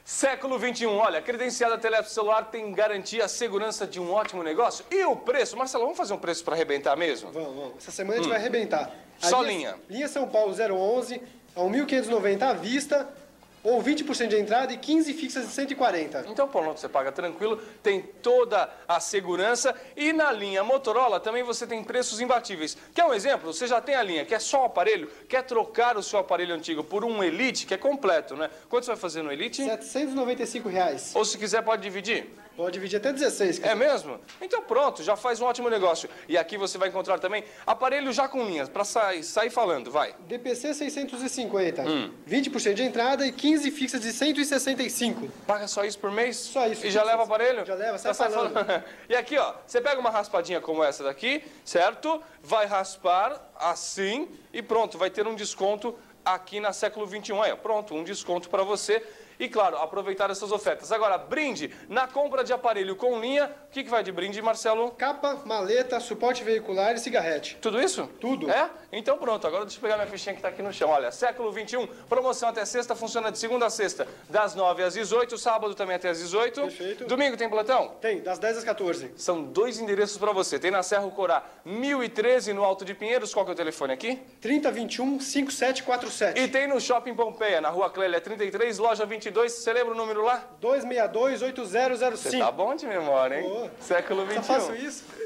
Século XXI, olha, credenciada Telefone celular tem garantia, a segurança de um ótimo negócio. E o preço? Marcelo, vamos fazer um preço para arrebentar mesmo? Vamos. Essa semana a gente vai arrebentar. Só linha. Linha São Paulo 011, a 1.590 à vista, ou 20% de entrada e 15 fixas de 140. Então, pronto, você paga tranquilo, tem toda a segurança. E na linha Motorola também você tem preços imbatíveis. Quer um exemplo? Você já tem a linha, quer só o aparelho, quer trocar o seu aparelho antigo por um Elite, que é completo, né? Quanto você vai fazer no Elite? R$ 795 reais. Ou se quiser pode dividir? Pode dividir até 16. É mesmo? Então pronto, já faz um ótimo negócio. E aqui você vai encontrar também aparelho já com linhas, para sair falando, vai. DPC 650, 20% de entrada e 15 fixas de 165. Paga só isso por mês? Só isso. E já leva o aparelho? Já leva, sai falando. E aqui, ó, você pega uma raspadinha como essa daqui, certo? Vai raspar assim e pronto, vai ter um desconto aqui na Século XXI. Aí, ó, pronto, um desconto para você. E, claro, aproveitar essas ofertas. Agora, brinde na compra de aparelho com linha. O que vai de brinde, Marcelo? Capa, maleta, suporte veicular e cigarrete. Tudo isso? Tudo. É? Então pronto, agora deixa eu pegar minha fichinha que está aqui no chão. Olha, Século XXI, promoção até sexta, funciona de segunda a sexta, das 9 às 18, sábado também até às 18. Perfeito. Domingo tem plantão? Tem, das 10 às 14. São 2 endereços para você. Tem na Serra Corá 1013, no Alto de Pinheiros. Qual que é o telefone aqui? 3021-5747. E tem no Shopping Pompeia, na Rua Clélia 33, loja 22. Você lembra o número lá? 262-8005. Você tá bom de memória, hein? Boa. Século XXI. Só faço isso.